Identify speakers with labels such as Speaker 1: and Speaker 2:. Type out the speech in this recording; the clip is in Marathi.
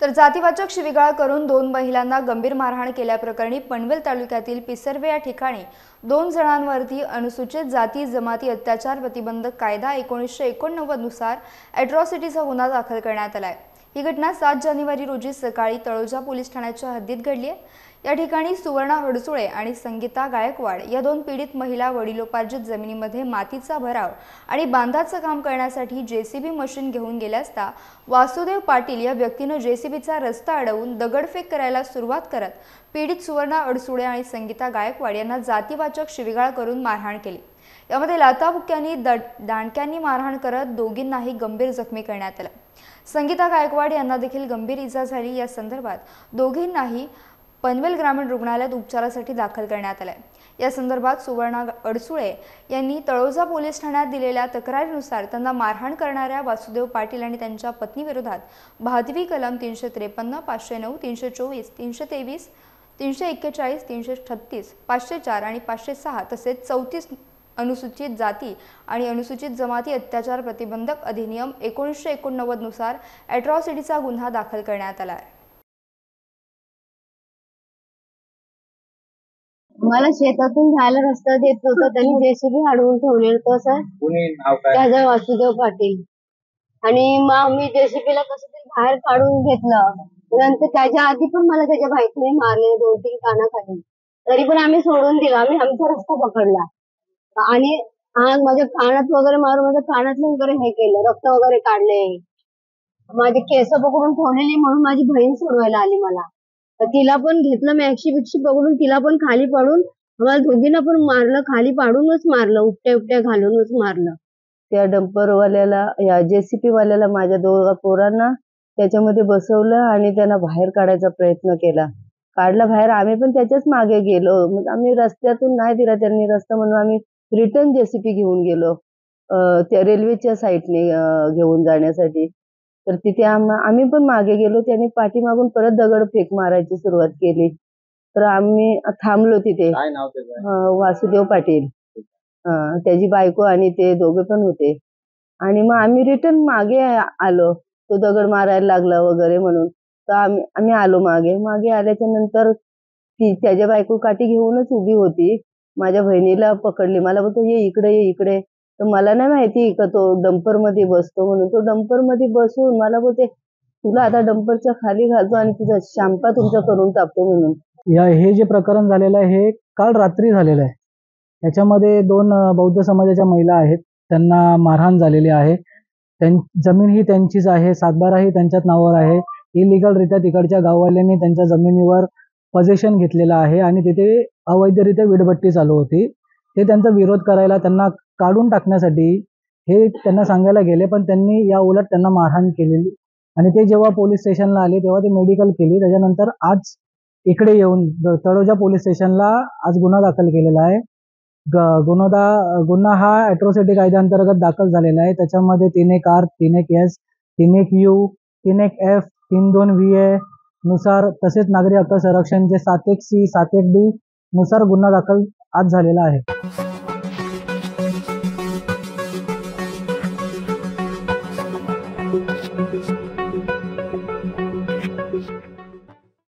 Speaker 1: तर जातीवाचक शिवीगाळ करून 2 महिलांना गंभीर मारहाण केल्याप्रकरणी पनवेल तालुक्यातील पिसर्वे या ठिकाणी 2 जणांवरती अनुसूचित जाती जमाती अत्याचार प्रतिबंधक कायदा 1989 नुसार अॅट्रॉसिटीचा गुन्हा दाखल करण्यात आला आहे। ही घटना 7 जानेवारी रोजी सकाळी तळोजा पोलीस ठाण्याच्या हद्दीत घडली आहे। या ठिकाणी सुवर्णा अडसुळे आणि संगीता गायकवाड या 2 पीडित महिला वडिलोपार्जित जमिनीमध्ये मातीचा भराव आणि बांधाचं काम करण्यासाठी जेसीबी मशीन घेऊन गेल्या असता वासुदेव पाटील या व्यक्तीने जेसीबीचा रस्ता अडवून दगडफेक करायला सुरुवात करत पीडित सुवर्णा अडसुळे आणि संगीता गायकवाड यांना जातीवाचक शिवीगाळ करून मारहाण केली। यामध्ये लाथाबुक्क्यांनी दांडक्यांनी मारहाण करत दोघींनाही गंभीर जखमी करण्यात आलं। संगीता गायकवाड यांना देखील गंभीर इजा झाली। या संदर्भात दोघींनाही पनवेल ग्रामीण रुग्णालयात उपचारासाठी दाखल करण्यात आले। या संदर्भात सुवर्णा अडसुळे यांनी तळोजा पोलीस ठाण्यात दिलेल्या तक्रारीनुसार त्यांना मारहाण करणाऱ्या वासुदेव पाटील आणि त्यांच्या पत्नीविरोधात 72 कलम 353, 509, 324, 323, 341, 336, 504 आणि 506 तसेच 34 अनुसूचित जाती आणि अनुसूचित जमाती अत्याचार प्रतिबंधक अधिनियम 1989 नुसार अॅट्रॉसिटीचा गुन्हा दाखल करण्यात आला आहे।
Speaker 2: मला शेतातून जायला रस्ता देत होता, त्यांनी जेसीबी अडवून ठेवलेलं होतं सर। त्याचा वासुदेव पाटील आणि मग मी जेसीबीला कसं तरी बाहेर काढून घेतलं। नंतर त्याच्या आधी पण मला त्याच्या बाईकने मारले 2-3 कानाखाली, तरी पण आम्ही सोडून दिला। आम्ही आमचा रस्ता पकडला आणि माझ्या कानात वगैरे मारून माझ्या कानातलं वगैरे हे केलं, रक्त वगैरे काढले, माझे केस पकडून ठेवलेली म्हणून माझी बहीण सोडवायला आली मला। तर तिला पण घेतलं मॅक्सी पकडून, तिला पण खाली पाडून आम्हाला दोघींना पण मारलं, खाली पाडूनच मारलं, उपट्या घालूनच मारलं।
Speaker 3: त्या डंपरवाल्याला या जेसीबी वाल्याला माझ्या 2 पोरांना त्याच्यामध्ये बसवलं आणि त्यांना बाहेर काढायचा प्रयत्न केला। काढला बाहेर, आम्ही पण त्याच्याच मागे गेलो। मग आम्ही रस्त्यातून नाही दिला त्यांनी रस्ता, म्हणून आम्ही रिटर्न जेसीबी घेऊन गेलो त्या रेल्वेच्या साईडने घेऊन जाण्यासाठी। तर तिथे आम्ही पण मागे गेलो, त्यांनी पाठीमागून परत दगडफेक मारायची सुरुवात केली। तर आम्ही थांबलो तिथे।
Speaker 4: काय नाव त्याचं?
Speaker 3: वासुदेव पाटील, त्याची बायको आणि ते दोघे पण होते। आणि मग आम्ही रिटर्न मागे आलो, तो दगड मारायला लागला वगैरे म्हणून। तर आम्ही आलो मागे आल्याच्या नंतर ती त्याच्या बायको काठी घेऊनच उभी होती, माझ्या बहिणीला पकडली, मला बोलतो ये इकडे। तर मला नाही माहिती का तो डंपर मध्ये बसतो म्हणून। तो डंपर मध्ये बसून मला बोलते तुला आता डंपरच्या खाली घालतो आणि तुझा शांपा तुमचा करून टाकतो म्हणून।
Speaker 5: हे जे प्रकरण झालेलं आहे हे काल रात्री झालेलं आहे। याच्यामध्ये 2 बौद्ध समाजाच्या महिला आहेत, त्यांना मारहाण झालेली आहे। जमीन ही त्यांचीच आहे, 7/12 ही त्यांच्याच नावावर आहे। इलिगल रित्या तिकडच्या गाववाल्यांनी त्यांच्या जमिनीवर पोझिशन घेतलेलं आहे आणि तिथे अवैधरित्या वीटभट्टी चालू होती। ते त्यांचा विरोध करायला, त्यांना काढून टाकण्यासाठी हे त्यांना सांगायला गेले, पण त्यांनी या उलट त्यांना मारहाण केलेली। आणि ते जेव्हा पोलीस स्टेशनला आले तेव्हा ते मेडिकल केली। त्याच्यानंतर आज इकडे येऊन तळोजा पोलीस स्टेशनला आज गुन्हा दाखल केलेला आहे। गुन्हा हा अॅट्रॉसिटी कायद्याअंतर्गत दाखल झालेला आहे। त्याच्यामध्ये 3-1-R, 3-1-S, 3-1-U, 3-1-F, 3-2 VA नुसार तसेच नागरी हक्क संरक्षणचे 7-1C, 7-1D नुसार गुन्हा दाखल आज झालेला आहे।